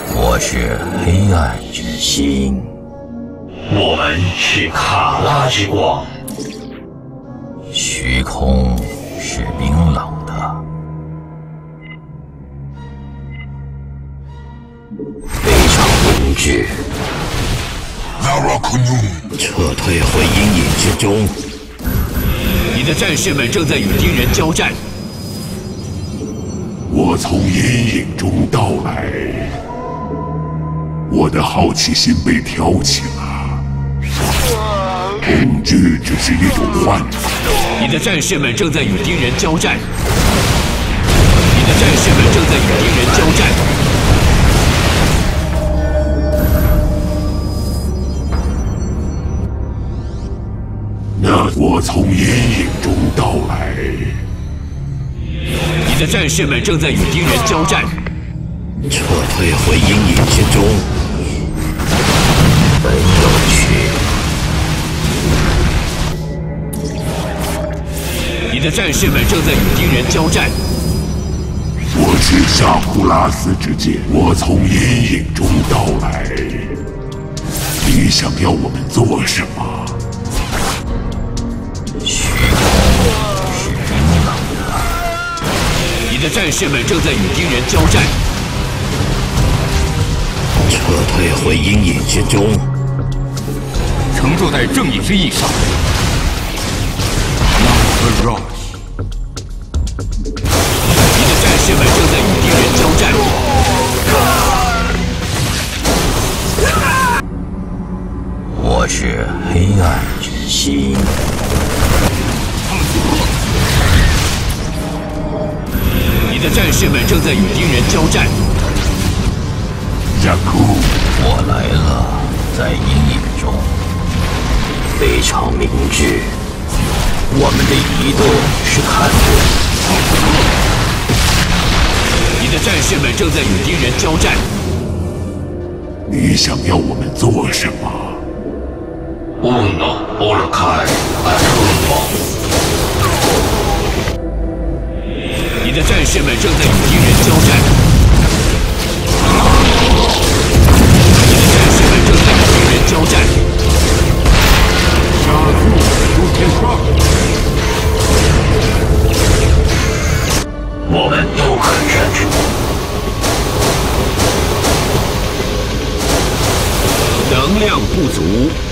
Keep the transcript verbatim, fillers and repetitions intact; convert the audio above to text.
我是黑暗之心， 我们是卡拉之光。 虚空是冰冷的，非常明智。撤退回阴影之中。 你的战士们正在与敌人交战。 我从阴影中到来，我的好奇心被挑起了。恐惧只是一种幻觉。 你的战士们正在与敌人交战。你的战士们正在与敌人交战。 那我从阴影中到来。 你的战士们正在与敌人交战。 撤退回阴影之中，很有趣。 你的战士们正在与敌人交战。 我是沙库拉斯之剑，我从阴影中到来。你想要我们做什么？ 虚空是冰冷的。 你的战士们正在与敌人交战。 撤退回阴影之中， 乘坐在正义之翼上。Rush。 你的战士们正在与敌人交战。 我是黑暗之心。 你的战士们正在与敌人交战。 加库， 我来了，在阴影中，非常明智。我们的移动是看对。 你的战士们正在与敌人交战。 你想要我们做什么？ Uno Orkai Aturbo。 你的战士们正在与敌人交战。你的战士们正在与敌人交战。 我们都很专注。 能量不足。